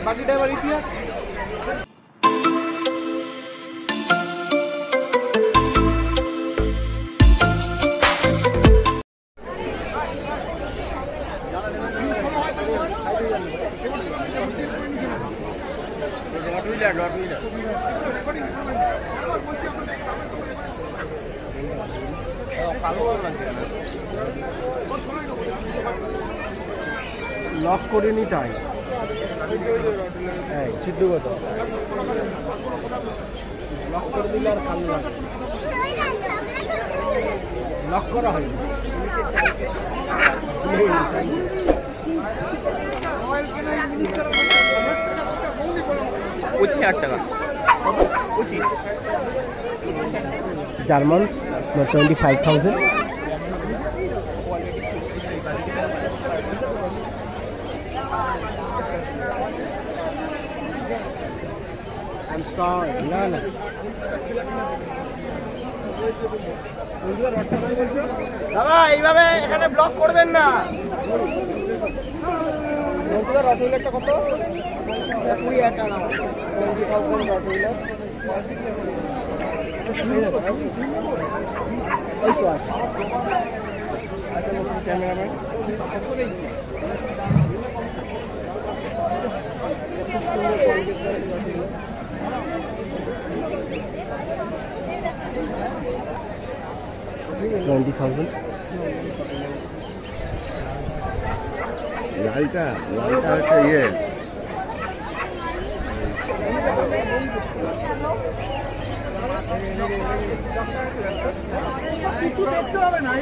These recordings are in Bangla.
বাকিটা এবার ইতিহাস। লক করিনি তাই সিদ্ধগত লক করে দিলে আর কালো লাগে, লক করা হয়নি। 25,000 টাকা। জার্মান 25,000। না না দাদা এইভাবে এখানে ব্লক করবেন না। রসগোল্লাটা কত? 20,000 টাকা। 20,000 রসগোল্লা এই তো আছে। ক্যামেরাম্যান $20,000। লালটা হচ্ছে ইয়ে কিছু দেখতে হবে না,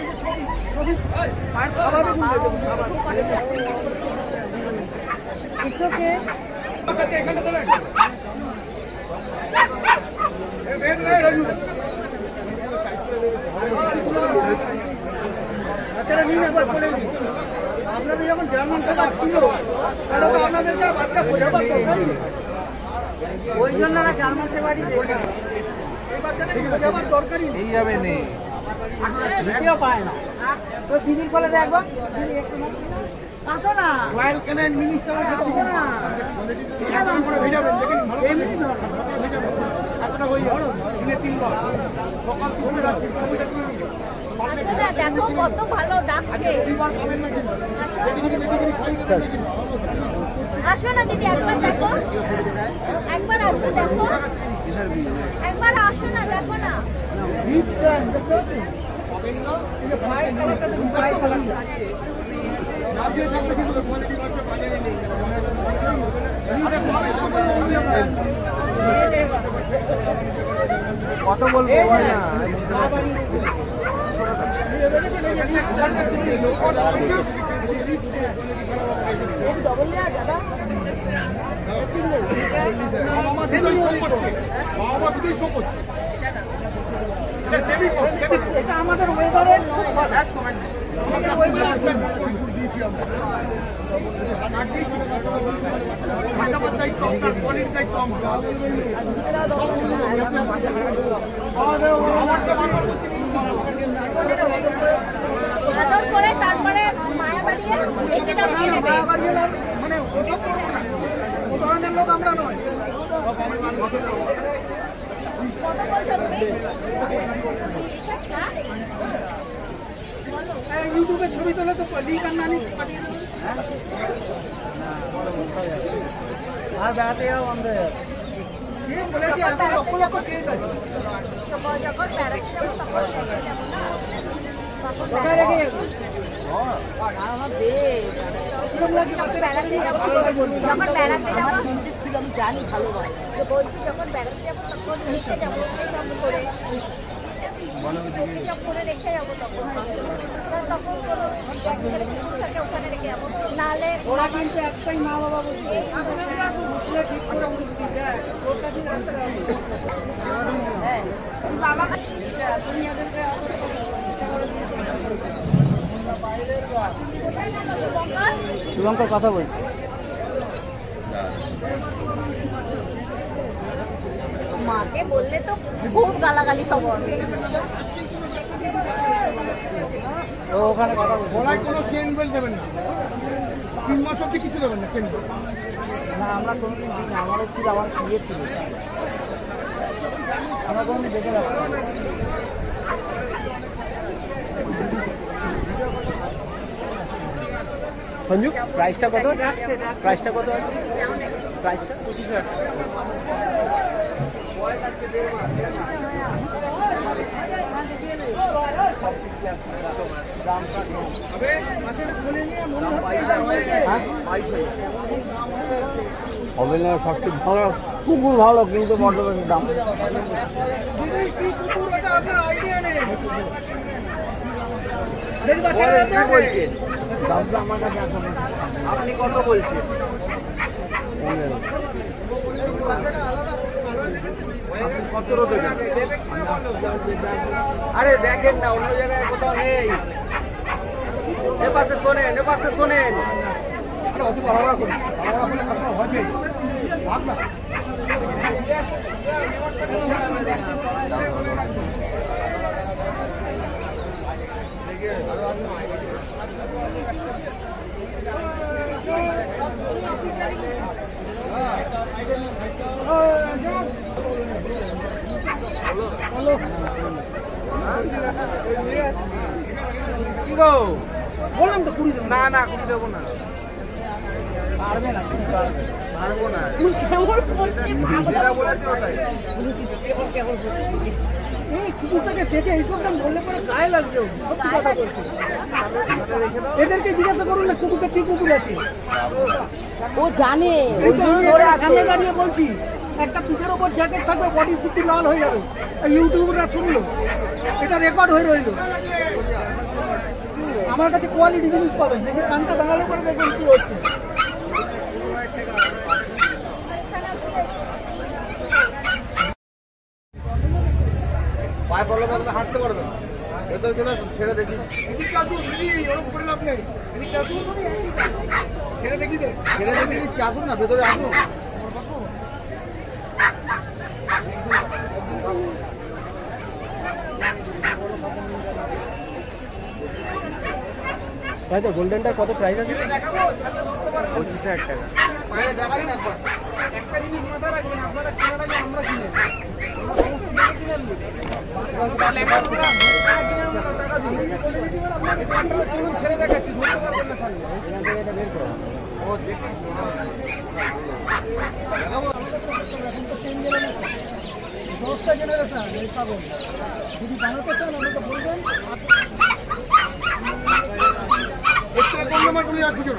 আপনাদের যখন জার্মান শেফার্ড ছিল তাহলে তো আপনাদেরকে আর বাচ্চা বোঝাবার দরকারই নেই। ওই জন্য না জার্মান শেফার্ডই দেখে এই বাচ্চাটাকে বোঝাবার দরকারই নেই। যাবে নেই ভিডিও পায় না তো দিদির বলে দেখবো আসো না রয়্যাল ক্যানেন মিনিস্টার খাচ্ছি না এরকম করে ভেজাবেন দেখেন এমনি না এতটা হয়ে যাবে দিনে 3 বার সকাল থেকে রাত্রি ছবিটা তুলে নিয়ে দেখো কত ভালো ডাকছে। আসো না দিদি একবার দেখো, একবার আসো দেখো, একবার আসো না দেখো না। কত বলবো এটা আমাদের ওয়েদারের করে তারপরে মায়া বাড়িয়ে এসে মানে ও ধরনের লোক আমরা নয়। ইউটিউবে ছবি তোলে তো লিঙ্ক আর নানি পাঠিয়ে দেবো। আর বেড়াতে যাও বন্ধ হয়ে যাবে। বলেছি এখন লক্ষ লক্ষ কেস আছে। যখন বেড়াতে যাবো তখন যাবো না, কোথায় রেখে যাবো? যখন বেড়াতে যাবো আমি জানি ভালো হয় তো বলছি যখন বেড়াতে যাবো তখন রেখে যাবো সব করে সব করে রেখে যাবো তখন তখন কোনো থাকে ওখানে রেখে যাবো নাহলে ওরা কিন্তু একটাই মা বাবা বলছে ঠিক করে হ্যাঁ বাবা শ্রীলঙ্কার কথা বলছি। মাকে বললে তো খুব গালাগালি খাবো আমি। ওখানে কথা বলছি কোনো চেন বেল্ট দেবেন না। 3 মাস অব্দি কিছু দেবেন না চেন না আমরা কোনোদিন দিই না, আমারও ছিল, আমার বিয়ে ছিল, আমরা কোনোদিন দেখে রাখতাম। সঞ্জু প্রাইসটা কত? প্রাইসটা কত আছে? প্রাইসটা 25,000 হবে না। সবচেয়ে ভালো কুকুর ভালো, কিন্তু বড্ড বেশি দাম। দামটা আমার কাছে এখন আপনি কত বলছেন? 17 দেবেন। আরে দেখেন না, অন্য জায়গায় কোথাও নেই। এ পাশে শোনেন, এ পাশে শোনেন। অত বাড়াবাড়া করিস, বাড়াবাড়া করলে কাস্টমার হবে ভাগ না। কি গো? বললাম তো 20 দেবো না না, 20 দেবো না। পারবে না, পারবো না। তুমি কেমন যেটা বলেছে ওটাই। এই কুকুরটাকে দেখে এইসব দাম বললে পরে গায়ে লাগছে, সত্যি কথা বলছি। এদেরকে জিজ্ঞাসা করুন না কুকুরটা কি কুকুর আছে, ও জানে। এই তো আমি এদের সামনে দাঁড়িয়ে বলছি। একটা পিঠের ওপর জ্যাকেট থাকবে, বডি শুধু লাল হয়ে যাবে। এই ইউটিউবরা শুনলো, এটা রেকর্ড হয়ে রইলো। আমার কাছে কোয়ালিটি জিনিস পাবেন, দেখে কানটা দাঁড়ালে পরে দেখবেন কি হচ্ছে। পায়ে প্রবলেম হবে, হাঁটতে পারবে না। ভেতরে চলে আসুন, ছেড়ে দেখি। এদিকে আসুন দিদি, ওরকম করে লাভ নেই। এদিকে আসুন, ছেড়ে দেখি দে, ছেড়ে দেখি দিচ্ছি, আসুন না, ভেতরে আসুন। তাই তো, গোল্ডেনটার কত প্রাইস আছে? 25,000 টাকা। পায়ে দেখাই না একবার। একটা জিনিস মাথায় রাখবেন, আপনারা কেনার আগে আমরা কিনে নিই। আমরা সমস্ত দেখে কিনে নিই। আপনাকে কন্ট্রোল চলুন, ছেড়ে দেখাচ্ছি, ধরতে পারবেন না খালি। এখান থেকে এটা বের করো। ও দেখি দেখাবো। এখন তো 10 জেনারেশন, 10টা জেনারেশন এই পাবেন। যদি বানাতে চান আমাকে বলবেন। একটু কোন নাম্বার করে আর খুঁজো না।